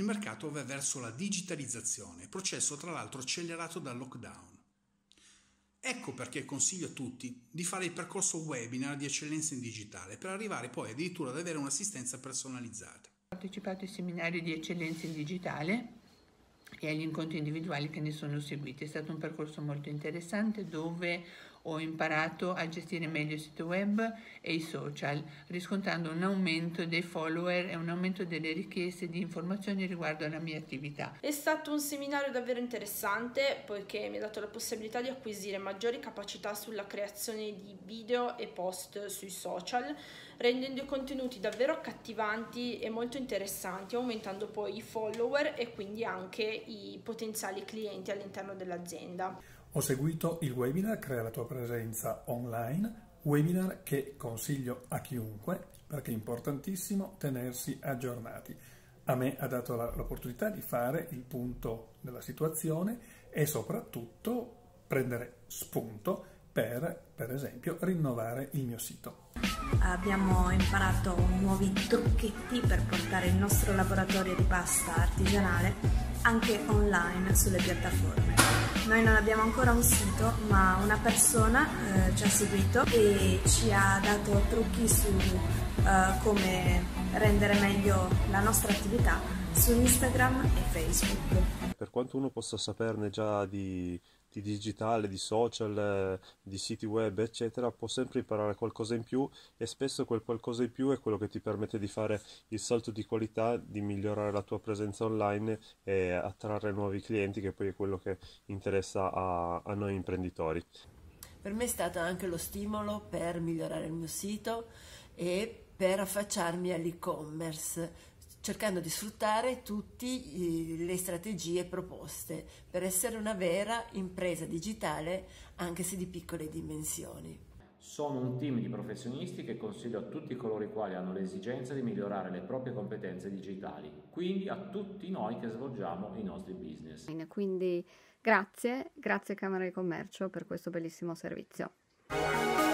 mercato va verso la digitalizzazione, processo tra l'altro accelerato dal lockdown. Ecco perché consiglio a tutti di fare il percorso webinar di eccellenza in digitale per arrivare poi addirittura ad avere un'assistenza personalizzata. Ho partecipato ai seminari di eccellenza in digitale e agli incontri individuali che ne sono seguiti. È stato un percorso molto interessante dove ho imparato a gestire meglio il sito web e i social, riscontrando un aumento dei follower e un aumento delle richieste di informazioni riguardo alla mia attività. È stato un seminario davvero interessante poiché mi ha dato la possibilità di acquisire maggiori capacità sulla creazione di video e post sui social, rendendo i contenuti davvero accattivanti e molto interessanti, aumentando poi i follower e quindi anche i potenziali clienti all'interno dell'azienda. Ho seguito il webinar Crea la tua presenza online, webinar che consiglio a chiunque perché è importantissimo tenersi aggiornati. A me ha dato l'opportunità di fare il punto della situazione e soprattutto prendere spunto per esempio, rinnovare il mio sito. Abbiamo imparato nuovi trucchetti per portare il nostro laboratorio di pasta artigianale anche online sulle piattaforme. Noi non abbiamo ancora un sito, ma una persona ci ha seguito e ci ha dato trucchi su come rendere meglio la nostra attività su Instagram e Facebook. Per quanto uno possa saperne già di digitale, di social, di siti web, eccetera, può sempre imparare qualcosa in più e spesso quel qualcosa in più è quello che ti permette di fare il salto di qualità, di migliorare la tua presenza online e attrarre nuovi clienti, che poi è quello che interessa a noi imprenditori. Per me è stato anche lo stimolo per migliorare il mio sito e per affacciarmi all'e-commerce, cercando di sfruttare tutte le strategie proposte per essere una vera impresa digitale, anche se di piccole dimensioni. Sono un team di professionisti che consiglio a tutti coloro i quali hanno l'esigenza di migliorare le proprie competenze digitali, quindi a tutti noi che svolgiamo i nostri business. Quindi grazie Camera di Commercio per questo bellissimo servizio.